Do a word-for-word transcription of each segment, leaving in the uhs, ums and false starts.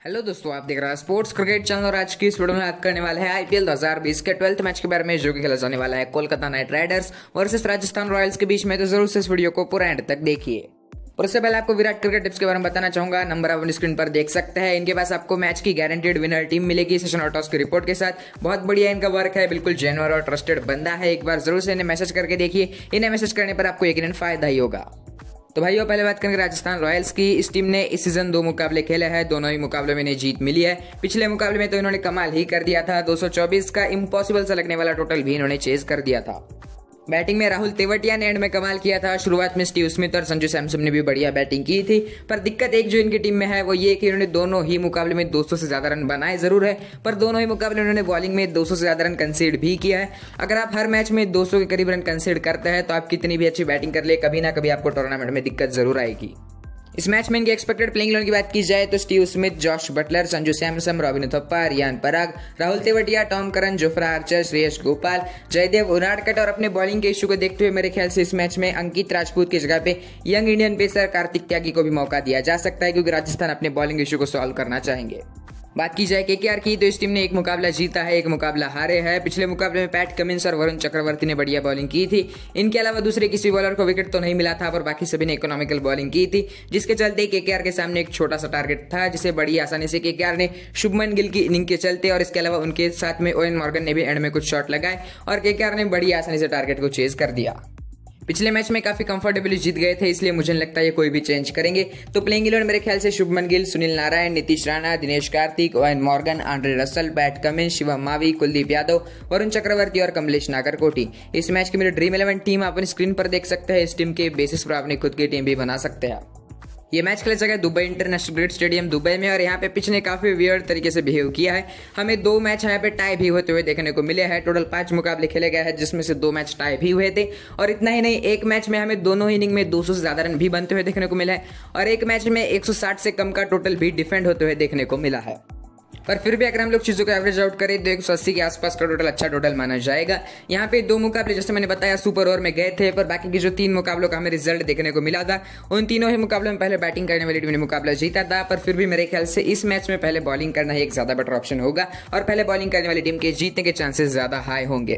Hello दोस्तों, आप देख रहे हैं स्पोर्ट्स क्रिकेट चैनल और आज की इस वीडियो में बात करने वाले हैं आईपीएल दो हज़ार बीस के ट्वेल्थ मैच के बारे में जो कि खेला जाने वाला है Kolkata Knight Riders versus Rajasthan Royals के बीच में। तो जरूर से इस वीडियो को पूरा एंड तक देखिए। और उससे पहले आपको विराट क्रिकेट टिप्स के बारे में बताना चाहूंगा। नंबर आप स्क्रीन पर देख सकते हैं। इनके पास आपको मैच की गारंटीड विनर टीम मिलेगी सेशन और टॉस की रिपोर्ट के साथ। बहुत बढ़िया इनका वर्क है, बिल्कुल जेन्युइन और ट्रस्टेड बंदा है। एक बार जरूर से इन्हें मैसेज करके देखिए। इन्हें मैसेज करने पर आपको यकीनन फायदा ही होगा। तो भाइयों, पहले बात करेंगे राजस्थान रॉयल्स की। इस टीम ने इस सीजन दो मुकाबले खेले हैं, दोनों ही मुकाबले में इन्हें जीत मिली है। पिछले मुकाबले में तो इन्होंने कमाल ही कर दिया था, दो सौ चौबीस का इम्पॉसिबल सा लगने वाला टोटल भी इन्होंने चेज कर दिया था। बैटिंग में राहुल तेवतिया ने एंड में कमाल किया था। शुरुआत में स्टीव स्मिथ और संजू सैमसन ने भी बढ़िया बैटिंग की थी, पर दिक्कत एक जो इनकी टीम में है वो ये कि इन्होंने दोनों ही मुकाबले में दो सौ से ज्यादा रन बनाए जरूर है, पर दोनों ही मुकाबले उन्होंने बॉलिंग में दो सौ से ज्यादा रन कंसीड भी किया है। अगर आप हर मैच में दो सौ के करीब रन कंसीड करते हैं तो आप कितनी भी अच्छी बैटिंग कर ले, कभी ना कभी आपको टूर्नामेंट में दिक्कत जरूर आएगी। इस मैच में इनके एक्सपेक्टेड प्लेइंग इलेवन की बात की जाए तो Steve Smith, Jos Buttler, Sanju Samson, Robin Uthappa, Riyan Parag, Rahul Tewatia, Tom Curran, Jofra Archer, Shreyas Gopal, Jaydev Unadkat. और अपने बॉलिंग के इशू को देखते हुए मेरे ख्याल से इस मैच में अंकित राजपूत की जगह पे young Indian pacer Kartik Tyagi को भी मौका दिया जा सकता है, क्योंकि राजस्थान अपने बॉलिंग इशू को सॉल्व करना चाहेंगे। बात की जाए केकेआर की तो इस टीम ने एक मुकाबला जीता है, एक मुकाबला हारे है। पिछले मुकाबले में पैट कमिंस और वरुण चक्रवर्ती ने बढ़िया बॉलिंग की थी। इनके अलावा दूसरे किसी बॉलर को विकेट तो नहीं मिला था, पर बाकी सभी ने इकोनॉमिकल बॉलिंग की थी, जिसके चलते केकेआर के सामने एक छोटा सा टारगेट था, जिसे बड़ी आसानी से केकेआर ने शुभमन गिल की इनिंग के चलते और इसके अलावा उनके साथ में ओवेन मॉर्गन ने भी एंड में कुछ शॉट लगाए और केकेआर ने बड़ी आसानी से टारगेट को चेज कर दिया। पिछले मैच में काफी कंफर्टेबली जीत गए थे, इसलिए मुझे नहीं लगता ये कोई भी चेंज करेंगे। तो प्लेइंग इलेवन मेरे ख्याल से Shubman Gill, Sunil Narine, Nitish Rana, Dinesh Karthik, Eoin Morgan, Andre Russell, Pat Cummins, Shivam Mavi, Kuldeep Yadav, Varun Chakravarthy और कमलेश नागरकोटी। इस मैच की मेरी ड्रीम इलेवन टीम आप अपनी स्क्रीन पर देख सकते हैं। इस टीम के बेसिस पर अपनी खुद की टीम भी बना सकते हैं। ये मैच खेला जाएगा Dubai International Cricket Stadium Dubai में, और यहाँ पे पिच ने काफी वियर्ड तरीके से बिहेव किया है। हमें दो मैच यहाँ पे टाई भी होते हुए देखने को मिले हैं। टोटल पांच मुकाबले खेले गए हैं, जिसमें से दो मैच टाई भी हुए थे। और इतना ही नहीं, एक मैच में हमें दोनों इनिंग में दो सौ से ज्यादा रन भी बनते हुए देखने को मिला है, और एक मैच में एक सौ साठ से कम का टोटल भी डिफेंड होते हुए देखने को मिला है। पर फिर भी अगर हम लोग चीजों को एवरेज आउट करें तो एक सौ अस्सी के आसपास का टोटल अच्छा टोटल माना जाएगा। यहाँ पे दो मुकाबले जैसे मैंने बताया सुपर ओवर में गए थे, पर बाकी के जो तीन मुकाबलों का हमें रिजल्ट देखने को मिला था, उन तीनों ही मुकाबलों में पहले बैटिंग करने वाली टीम ने मुकाबला जीता था। पर फिर भी मेरे ख्याल से इस मैच में पहले बॉलिंग करना ही एक ज्यादा बेटर ऑप्शन होगा, और पहले बॉलिंग करने वाली टीम के जीतने के चांसेस ज्यादा हाई होंगे।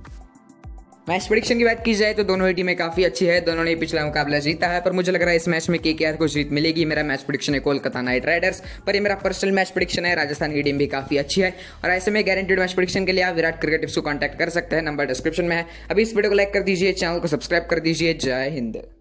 मैच प्रेडिक्शन की बात की जाए तो दोनों ही टीमें काफी अच्छी है, दोनों ने पिछला मुकाबला जीता है, पर मुझे लग रहा है इस मैच में केकेआर को जीत मिलेगी। मेरा मैच प्रेडिक्शन है कोलकाता नाइट राइडर्स, पर ये मेरा पर्सनल मैच प्रेडिक्शन है। राजस्थान की टीम भी काफी अच्छी है, और ऐसे में गारंटीड मैच प्रेडिक्शन के लिए आप विराट क्रिकेट टिप्स को कांटेक्ट कर सकते हैं, नंबर डिस्क्रिप्शन में है। अभी इस वीडियो को लाइक कर दीजिए, चैनल को सब्सक्राइब कर दीजिए। जय हिंद।